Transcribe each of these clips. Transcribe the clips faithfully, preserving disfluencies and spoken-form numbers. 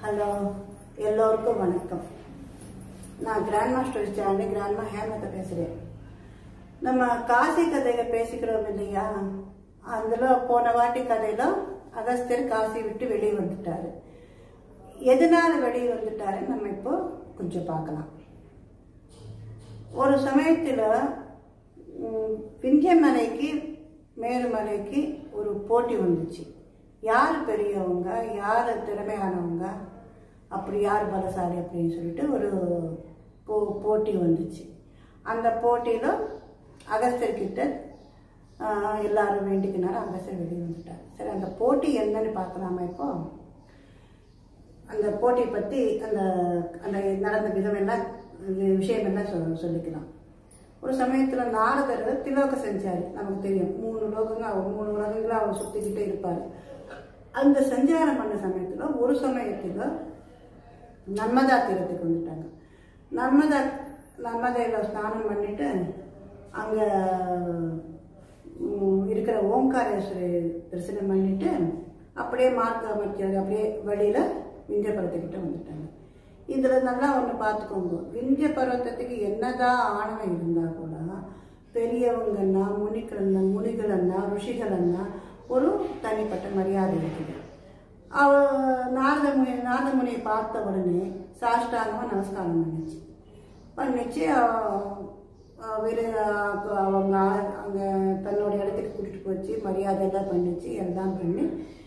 Hello, எல்லோருக்கும் வணக்கம். நான் கிராண்ட் மாஸ்டர் சேனல் கிராண்ட்மா ஹேமத்தை பேசுகிறேன். நம்ம காசி கதைகள் பேசிக்கிறோம் இல்லையா? அதில் போன வாட்டி கதையில் அகஸ்தியர் காசி விட்டு வெளியே வந்துட்டாரு. எதனால வெளியே வந்துட்டாரு நம்ம இப்போ கொஞ்சம் பார்க்கலாம். ஒரு சமயத்தில் விந்தியமலைக்கு மேருமலைக்கு ஒரு போட்டி வந்துச்சு. யார் பெரியவங்க, யார் திறமையானவங்க, அப்படி யார் பலசாலி அப்படின்னு சொல்லிட்டு ஒரு போ போட்டி வந்துச்சு. அந்த போட்டியில் அகஸ்தியர்கிட்ட எல்லாரும் வேண்டிக்கினாலும் அகஸ்தியர் வெளியே வந்துட்டார். சரி, அந்த போட்டி என்னன்னு பார்க்கலாமா? இப்போ அந்த போட்டியை பற்றி அந்த அந்த நடந்த விதம் எல்லாம் விஷயம் எல்லாம் சொல் சொல்லிக்கலாம். ஒரு சமயத்தில் நாரதர் திலோகம் செஞ்சார். நமக்கு தெரியும், மூணு லோகங்கள் அவர் மூணு உலகங்களும் அவர் சுற்றிக்கிட்டே இருப்பார். அந்த சஞ்சாரம் பண்ண சமயத்தில் ஒரு சமயத்தில் நர்மதா தீரத்துக்கு வந்துட்டாங்க. நர்மதா நர்மதையில் ஸ்நானம் பண்ணிட்டு அங்கே இருக்கிற ஓங்காரேஸ்வரி தரிசனம் பண்ணிட்டு அப்படியே மார்க்க அமைச்சர் அப்படியே வழியில் விந்திய பர்வத்துக்கிட்ட வந்துட்டாங்க. இதில் நல்லா ஒன்று பார்த்துக்கோங்க. விந்திய பர்வத்தத்துக்கு என்னதான் ஆணவம் இருந்தால் கூட பெரியவங்கன்னா முனிக்கள்னா முனிகளன்னா ருஷிகளன்னா ஒரு தனிப்பட்ட மரியாதை இருக்குது. அவ நாரத முனி நாரத முனியை பார்த்த உடனே சாஷ்டாங்கமாக நமஸ்காரம் பண்ணிச்சு பண்ணிச்சு வேறு அவங்க அங்கே தன்னுடைய இடத்துக்கு கூட்டிகிட்டு போச்சு, மரியாதையெல்லாம் பண்ணிச்சு, எல்லாம் பண்ணி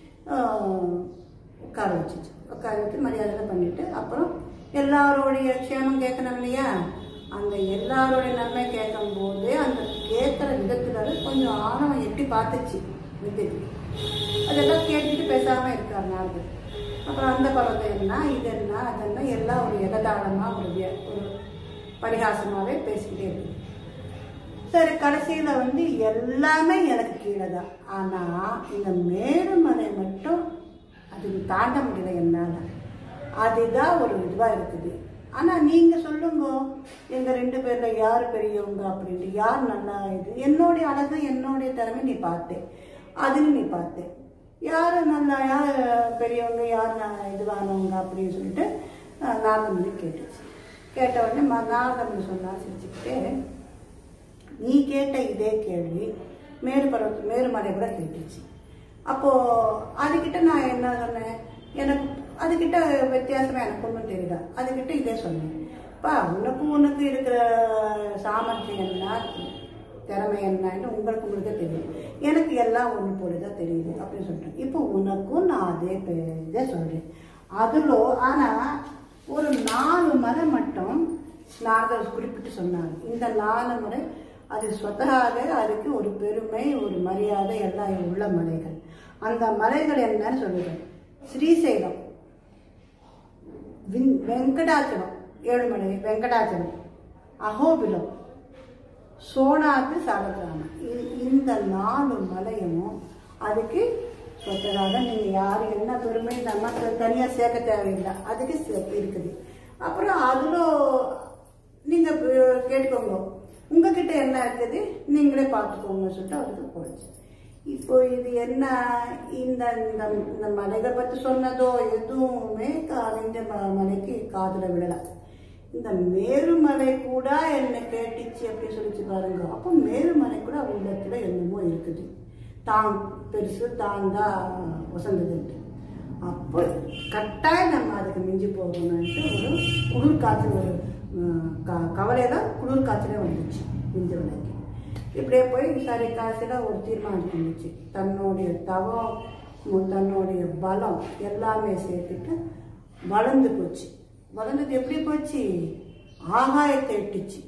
உட்கார வச்சிச்சு. உட்கார வச்சு மரியாதையெல்லாம் பண்ணிவிட்டு அப்புறம் எல்லாரோடைய க்ஷேமம் கேட்கணும் இல்லையா? அந்த எல்லாரோடைய நன்மை கேட்கும் போது அந்த கேட்குற விதத்தில் கொஞ்சம் ஆணவம் எட்டி பார்த்துச்சு வித்தியக்கு. அதெல்லாம் கேட்டுட்டு பேசாமல் இருக்கார் நாரதர். அப்புறம் அந்த பர்வத்தை என்ன, இது என்ன, அதெல்லாம் எல்லாம் ஒரு எகதாளமாக ஒரு ஒரு பரிகாசமாகவே பேசிக்கிட்டே இருக்குது. சரி, கடைசியில் வந்து எல்லாமே எனக்கு கீழே தான். ஆனால் இந்த மேருமலை மட்டும் அதுக்கு தாண்ட முடியல என்னால். அதுதான் ஒரு இதுவாக இருக்குது. ஆனால் நீங்கள் சொல்லுங்க, எங்கள் ரெண்டு பேரில் யார் பெரியவங்க அப்படின்ட்டு, யார் நல்லா இது, என்னுடைய அழகு என்னுடைய திறமை நீ பார்த்தேன், அதுன்னு நீ பார்த்தேன், யார் நல்லா யார் பெரியவங்க யார் இதுவானவங்க அப்படின்னு சொல்லிட்டு நாரதமுனி கேட்டுச்சு. கேட்ட உடனே நாரதமுனி சொன்னா சிரிச்சுக்கிட்டே, நீ கேட்ட இதே கேள்வி மேரு பர்வத்து மேருமலை கூட கேட்டுச்சு. அப்போது அதுக்கிட்ட நான் என்ன சொன்னேன், எனக்கு அதுக்கிட்ட வித்தியாசமாக எனக்கு ஒன்றும் தெரியல. அதுக்கிட்ட இதே சொன்னேன், பா உனக்கும் உனக்கு இருக்கிற சாமர்த்தியம் என்ன திறமை என்னன்னு உங்களுக்கு உங்களுக்கே தெரியும், எனக்கு எல்லாம் ஒன்று போலதான் தெரியுது அப்படின்னு சொல்லிட்டேன். இப்போ உனக்கும் நான் அதே இதே சொல்கிறேன். அதில் ஆனால் ஒரு நாலு மலை மட்டும் நாரதர் குறிப்பிட்டு சொன்னாங்க. இந்த நாலு மலை அது சொத்தகாக அதுக்கு ஒரு பெருமை ஒரு மரியாதை எல்லாம் உள்ள மலைகள். அந்த மலைகள் என்னன்னு சொல்லுவேன், ஸ்ரீசைலம், வின் வெங்கடாச்சலம் ஏழுமலை வெங்கடாச்சலம், அகோபிலம், சோனாத்து சாலகிராமம். இந்த நாலு மலையும் அதுக்கு சொத்ததாக நீங்கள் யார் என்ன பெருமை நம்ம தனியாக சேர்க்க தேவையில்லை, அதுக்கு இருக்குது. அப்புறம் அதில் நீங்கள் கேட்டுக்கோங்க, உங்ககிட்ட என்ன இருக்குது நீங்களே பார்த்துக்கோங்க சொல்லிட்டு அதுக்கு போச்சு. இப்போ இது என்ன, இந்த இந்த மலைகளை பற்றி சொன்னதோ எதுவுமே இந்த மலைக்கு காதில் விடலை. இந்த மேருமலை கூட என்ன கேட்டுச்சு அப்படின்னு சொல்லிச்சு பாருங்க. அப்போ மேருமலை கூட உள்ளத்தில் என்னமோ இருக்குது, தான் பெருசு தான் தான் வசந்ததுன்ட்டு. அப்போ கட்டாயம் நம்ம அதுக்கு மிஞ்சி போகணும்ட்டு ஒரு குளிர் காய்ச்சல், ஒரு க கவலையில் குளிர் காய்ச்சலே வந்துச்சு மிஞ்ச விலைக்கு. இப்படியே போய் சரி காய்ச்சல ஒரு தீர்மானம் பண்ணிச்சு. தன்னுடைய தவம் தன்னுடைய பலம் எல்லாமே சேர்த்துட்டு வளர்ந்து போச்சு. வளர்ந்தது எப்படி போச்சு, ஆகாயத்தை எட்டுச்சு.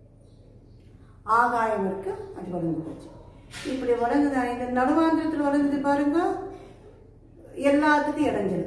ஆகாயம் இருக்கு, அது வளர்ந்து போச்சு. இப்படி வளர்ந்தது இந்த நடுவாந்திரத்தில் வளர்ந்தது பாருங்க, எல்லாத்துக்கும் இடைஞ்சது.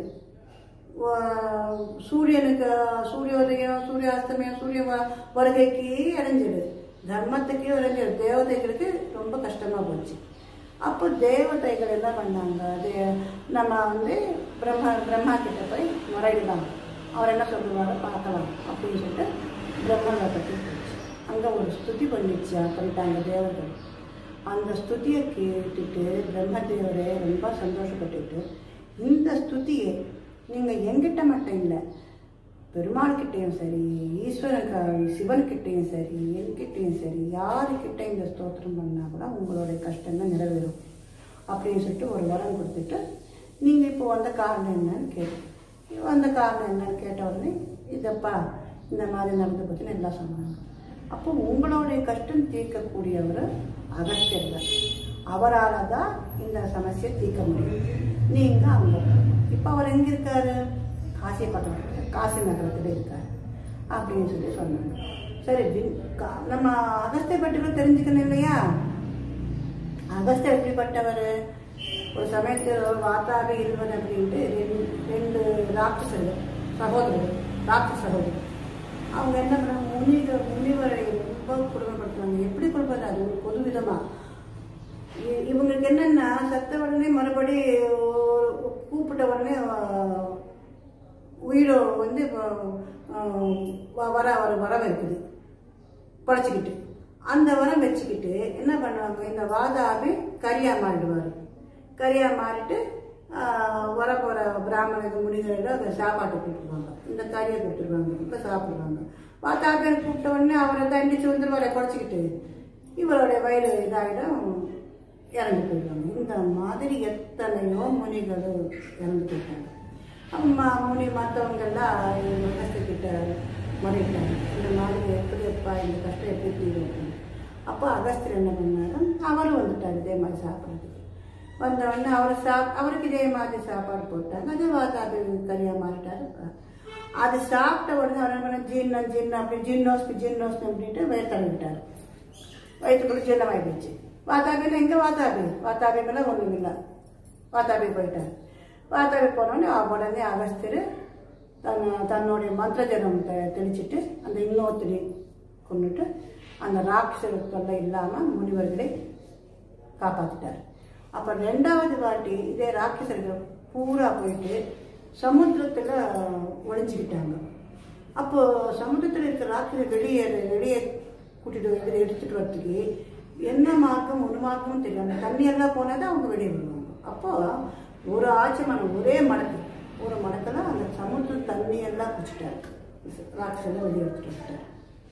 சூரியனுக்கு சூரியோதயம் சூரியாஸ்தமயம் சூரிய வருகைக்கு இடைஞ்சது, தர்மத்துக்கு இடைஞ்சது, தேவதைகளுக்கு ரொம்ப கஷ்டமாக போச்சு. அப்போ தேவதைகள் என்ன பண்ணாங்க, அது நம்ம வந்து பிரம்மா பிரம்மா கிட்ட போய் முறையிடலாம், அவர் என்ன சொல்லுவாரோ பார்க்கலாம் அப்படின்னு சொல்லிட்டு பிரம்மனை பற்றி போச்சு. அங்கே ஒரு ஸ்துதி பண்ணிச்சு பண்ணிட்டாங்க தேவர்கள். அந்த ஸ்துதியை கேட்டுட்டு பிரம்மதேவரே ரொம்ப சந்தோஷப்பட்டுட்டு இந்த ஸ்துதியை நீங்கள் எங்கிட்ட மட்டும் இல்லை, பெருமாள்கிட்டையும் சரி, ஈஸ்வரன் சிவன்கிட்டையும் சரி, என்கிட்டையும் சரி, யாருக்கிட்ட இந்த ஸ்தோத்திரம் பண்ணால் கூட உங்களுடைய கஷ்டங்கள் நிறைவேறும் அப்படின்னு சொல்லிட்டு ஒரு வரம் கொடுத்துட்டு, நீங்கள் இப்போ வந்த காரணம் என்னன்னு கேட்டு வந்த காரணம் என்னன்னு கேட்ட உடனே இதப்பா இந்த மாதிரி நடந்த பற்றின எல்லாம் சொன்னாங்க. அப்போ உங்களுடைய கஷ்டம் தீர்க்கக்கூடியவர் அகஸ்தியர். அவரால் தான் இந்த சமஸ்யை தீர்க்க முடியும். நீங்கள் அவங்க இப்போ அவர் எங்கே இருக்காரு? காசி பட்டணத்தில், காசி நகரத்தில் இருக்கார் அப்படின்னு சொல்லி சொன்னாங்க. சரி, நம்ம அகஸ்தியர் பற்றி கூட தெரிஞ்சுக்கணும் இல்லையா? அகஸ்தியர் எப்படிப்பட்டவர்? ஒரு சமயத்தில் ஒரு வாத்தாபி இருவன் அப்படின்ட்டு ரெண்டு ரெண்டு ராட்சசர்கள் சகோதரர்கள், ராட்சச சகோதரர்கள். அவங்க என்ன பண்ணாங்க? முனிவர் முனிவரை ரொம்ப குடும்பப்படுத்துவாங்க. எப்படி கொடுப்பது? அது ஒரு பொது விதமாக இவங்களுக்கு என்னென்னா, சத்த உடனே மறுபடி கூப்பிட்ட உடனே உயிரோ வந்து வர வர வரம் இருக்குது படைச்சிக்கிட்டு, அந்த வரம் வச்சுக்கிட்டு என்ன பண்ணுவாங்க? இந்த வாதாபி கரியா மாறிடுவார். கரியா மாறிட்டு வர போகிற பிராமணருக்கு முனிகளில் அதை சாப்பாட்டை கொடுத்துருவாங்க. இந்த கரியை கொடுத்துருவாங்க. இப்போ சாப்பிடுவாங்க. வாதாபியை கூப்பிட்ட உடனே அவரை தண்டிச்சு வந்துடுவாரை குறைச்சிக்கிட்டு, இவருடைய வயது இதாகிடும், இறந்து போயிடுவாங்க. இந்த மாதிரி எத்தனையோ முனிகள் இறந்து போயிட்டாங்க. அம்மா முனி மற்றவங்கெல்லாம் கஷ்டக்கிட்ட முறையிட்டாங்க. இந்த மாதிரி எப்படி எப்பா இந்த கஷ்டம் எப்படி தீரும்? அப்போ அகஸ்தியர் என்ன பண்ணாரு? அவரும் வந்துட்டார் இதே மாதிரி சாப்பிட்றதுக்கு. வந்தவுடனே அவர் சாப் அவருக்கு இதே மாதிரி சாப்பாடு போட்டாங்க. அதே வாதாபி கரியா மாறிட்டாரு. அது சாப்பிட்ட உடனே அவர் என்ன பண்ண, ஜீர்ணம் ஜீர்ணம் அப்படி ஜீர்ணோஸ் ஜீர்ணோஸ் அப்படின்ட்டு வயிறு தள்ளிவிட்டார். வயிற்றுக்குள்ள ஜீர்ணம் ஆகிடுச்சு. வாதாபியில் எங்கே வாதாபி? வாதாபி மேலே ஒன்றும் இல்லை. வாதாபி போயிட்டார். வாதாபி போனோடனே உடனே அகஸ்தியர் தன் தன்னுடைய மந்திர ஜலம் தெளிச்சுட்டு அந்த இன்னொருத்தரை கொண்டுட்டு அந்த ராட்சச தொல்லை இல்லாமல் முனிவர்களை காப்பாற்றிட்டார். அப்போ ரெண்டாவது வாட்டி இதே ராட்சசர்கள் பூரா போயிட்டு சமுத்திரத்தில் ஒழிஞ்சிக்கிட்டாங்க. அப்போது சமுத்திரத்தில் இருக்கிற ராட்சசர் வெளியே வெளியே கூட்டிகிட்டு எடுத்துகிட்டு வரத்துக்கு என்ன மார்க்கம் ஒரு மார்க்கமும் தெரியும். அந்த தண்ணியெல்லாம் போனால் தான் அவங்க வெளியே வருவாங்க. அப்போது ஒரு ஆச்சமனம் ஒரே மடக்கு ஒரு மடக்கில் அந்த சமுத்திர தண்ணியெல்லாம் குடிச்சிட்டாரு. ராட்சசெல்லாம் வெளியே எடுத்துகிட்டு வந்துட்டார்.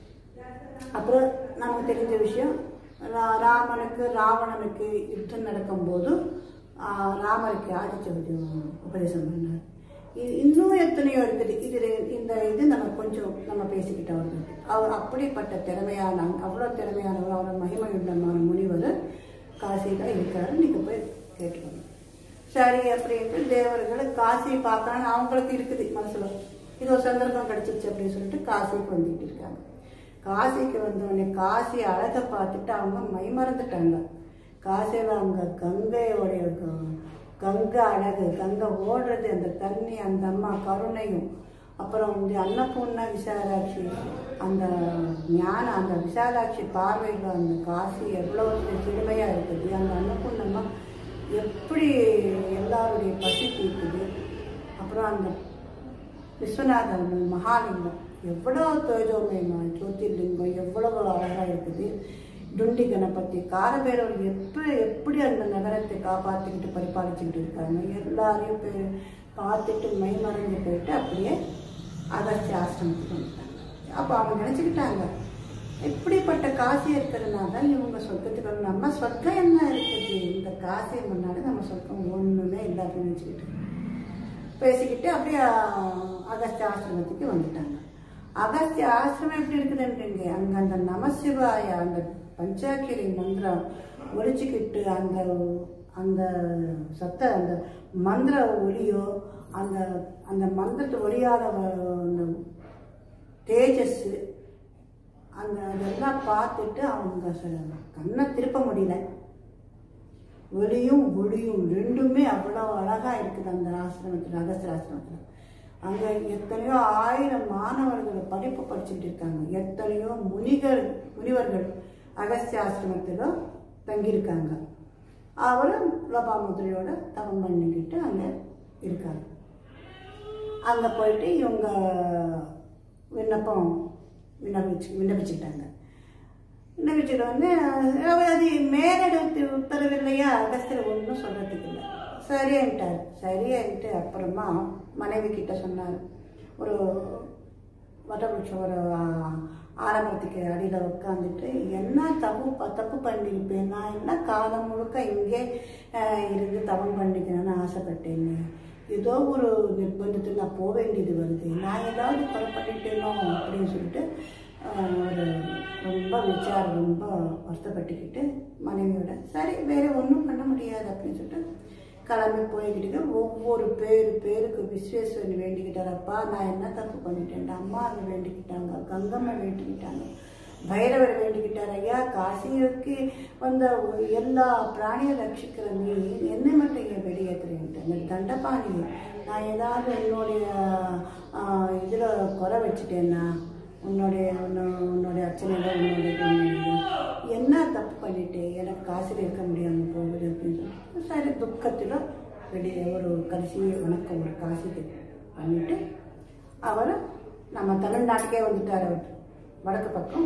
அப்புறம் நமக்கு தெரிஞ்ச விஷயம், ராமனுக்கு ராவணனுக்கு யுத்தம் நடக்கும்போது ராமருக்கு ஆதிச்ச உபதேசம் பண்ணார். இது இன்னும் எத்தனையோ இருக்குது. இது இந்த இது நம்ம கொஞ்சம் நம்ம பேசிக்கிட்ட வருது. அவர் அப்படிப்பட்ட திறமையான, அவ்வளோ திறமையானவர், அவர் மகிமையுள்ளமான முனிவர் காசியில் இருக்காரு. நீங்கள் போய் கேட்டுக்கணும். சரி அப்படின்ட்டு தேவர்கள் காசியை பார்க்கணும்னு அவங்களுக்கு இருக்குது மனசில். இது ஒரு சந்தர்ப்பம் கிடச்சிச்சு அப்படின்னு சொல்லிட்டு காசிக்கு வந்துக்கிட்டு இருக்காங்க. காசிக்கு வந்தவொடனே காசி அழகை பார்த்துட்டு அவங்க மைமறந்துட்டாங்க. காசியில் அவங்க கங்கையோடைய கங்கை அழகு, கங்கை ஓடுறது, அந்த தண்ணி, அந்த அம்மா கருணையும், அப்புறம் வந்து அன்னபூர்ணா விசாலாட்சி அந்த ஞானம், அந்த விசாலாட்சி பார்வையில் அந்த காசி எவ்வளோ சிறுமையாக இருக்குது. அந்த அன்னபூர்ணம்மா எப்படி எல்லாருடைய பசி தீர்க்குது. அப்புறம் அந்த விஸ்வநாதன் மகாலிங்கம் எவ்வளோ தேஜோமயமா, ஜோதிர்லிங்கம் எவ்வளவு அழகாக இருக்குது. டுண்டி கணபதி காரபேரவர் எப்படி எப்படி அந்த நகரத்தை காப்பாற்றிக்கிட்டு பரிபாலிச்சுக்கிட்டு இருக்காங்க. எல்லாரையும் போய் பார்த்துட்டு மைமறைஞ்சு போயிட்டு அப்படியே அகஸ்திய ஆசிரமத்துக்கு வந்துட்டாங்க. அப்போ அவங்க நினச்சிக்கிட்டாங்க, எப்படிப்பட்ட காசி இருக்கிறதுனால இவங்க சொர்க்கத்துக்கு நம்ம சொர்க்கம் என்ன இருக்குது, இந்த காசியை முன்னாடி நம்ம சொர்க்கம் ஒன்றுமே இல்லாத நினச்சிக்கிட்டு பேசிக்கிட்டு அப்படியே அகஸ்திய ஆசிரமத்துக்கு வந்துட்டாங்க. அகஸ்திய ஆசிரமம் எப்படி இருக்குதுன்றீங்க? அங்கே அந்த நமசிவாய அந்த பஞ்சாக்கிரி மந்திரம் ஒழிச்சுக்கிட்டு அந்த அந்த சத்த அந்த மந்திர ஒளியோ அந்த அந்த மந்திரத்தை ஒளியாத அந்த தேஜஸ் அந்த அதெல்லாம் பார்த்துட்டு அவங்க கண்ணை திருப்ப முடியல. ஒளியும் ஒளியும் ரெண்டுமே அவ்வளோ அழகாக இருக்குது அந்த ஆசிரமத்தில், அகஸ்திய ஆசிரமத்தில். அங்கே எத்தனையோ ஆயிரம் மாணவர்கள் படிப்பு படிச்சுட்டு இருக்காங்க. எத்தனையோ முனிகள் முனிவர்கள் அகஸ்திய ஆசிரமத்தில் தங்கியிருக்காங்க. அவரும் லோபாமுத்திரையோட தவம் பண்ணிக்கிட்டு அங்கே இருக்காங்க. அங்கே போயிட்டு இவங்க விண்ணப்பம் விண்ணப்பிச்சு விண்ணப்பிச்சுக்கிட்டாங்க. விண்ணப்பிச்சுட்டு வந்து அது மேலெடுத்து உத்தரவு இல்லையா, அகஸ்தியர் ஒன்றும் சொல்கிறதுக்கு இல்லை. சரின்ட்டார். சரின்ட்டு அப்புறமா மனைவி கிட்ட சொன்னார். ஒரு வட்டபட்சம் ஒரு ஆரம்பத்துக்கு அடியில் உட்காந்துட்டு, என்ன தப்பு தப்பு பண்ணியிருப்பேன், நான் என்ன காலம் முழுக்க இங்கே இருந்து தவம் பண்ணிக்கணும்னு ஆசைப்பட்டேன்னு, ஏதோ ஒரு நிர்பந்தத்தில் நான் போக வேண்டியது வருது, நான் ஏதாவது கொலை பண்ணிட்டேனோ அப்படின்னு சொல்லிட்டு ஒரு ரொம்ப விசாரம் ரொம்ப வருத்தப்பட்டுக்கிட்டு மனைவியோட சரி வேறு ஒன்றும் பண்ண முடியாது அப்படின்னு சொல்லிட்டு கிளம்பி போய்கிட்டு ஒவ்வொரு பேர் பேருக்கு விஸ்வேஸ்வரன் வேண்டிக்கிட்டாரப்பா, நான் என்ன தப்பு பண்ணிட்டேன், அம்மா அதை வேண்டிக்கிட்டாங்க, கங்கம்மை வேண்டிக்கிட்டாங்க, பைரவர் வேண்டிக்கிட்டார், ஐயா காசிக்கு வந்த எல்லா பிராணியை ரட்சிக்கிற நீ என்னை மட்டும் ஏன் வெளியேற்றுறேன்ட்டு அந்த தண்டபாணி நான் ஏதாவது உன்னுடைய இதில் குறை வச்சுட்டேன்னா, உன்னுடைய உன்னுடைய அர்ச்சனையில் உன்னுடைய என்ன தப்பு பண்ணிட்டு எனக்கு காசில் இருக்க முடியாமல் போகுது அப்படின்னு சொல்லிட்டு சரி துக்கத்தில் வெளியே ஒரு கடைசி வணக்கம் ஒரு காசிக்கு பண்ணிட்டு அவர் நம்ம தமிழ்நாட்டுக்கே வந்துட்டார். அவர் வடக்கு பக்கம்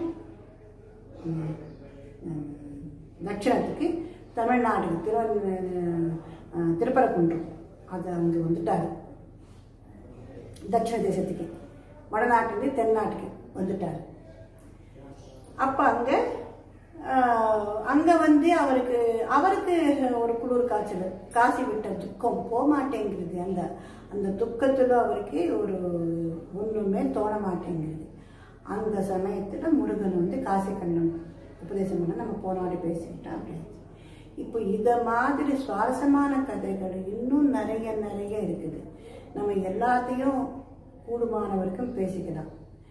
தட்சிணத்துக்கு தமிழ்நாட்டுக்கு திரு திருப்பரங்குன்றம் அது அங்கே வந்துட்டார். தட்சிண தேசத்துக்கு வடநாட்டுக்கு தென்னாட்டுக்கு வந்துட்டார். அப்போ அங்கே அங்கே வந்து அவருக்கு அவருக்கு ஒரு குளிர் காய்ச்சல், காசி விட்ட துக்கம் போக மாட்டேங்கிறது. அந்த அந்த துக்கத்தில் அவருக்கு ஒரு ஒன்றுமே தோண மாட்டேங்கிறது. அந்த சமயத்தில் முருகன் வந்து காசி கண்ணன் உபதேசம் பண்ண நம்ம போனாடி பேசிக்கிட்டோம் அப்படின்னு. இப்போ இதை மாதிரி சுவாரஸ்யமான கதைகள் இன்னும் நிறைய நிறைய இருக்குது. நம்ம எல்லாத்தையும் கூடுமான வரைக்கும் பேசிக்கலாம்.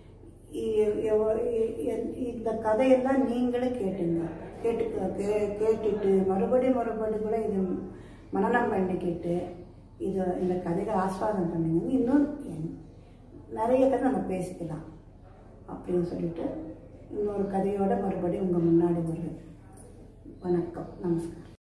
இந்த கதையெல்லாம் நீங்களும் கேட்டுங்க, கேட்டு கே கேட்டுட்டு மறுபடியும் மறுபடியும் கூட இது மனனம் பண்ணிக்கிட்டு இது இந்த கதைகளை ஆஸ்வாதம் பண்ணுங்க. இன்னும் நிறைய கதை நம்ம பேசிக்கலாம் அப்படின்னு சொல்லிட்டு இன்னொரு கதையோட மறுபடியும் உங்கள் முன்னாடி வருவேன். வணக்கம், நமஸ்காரம்.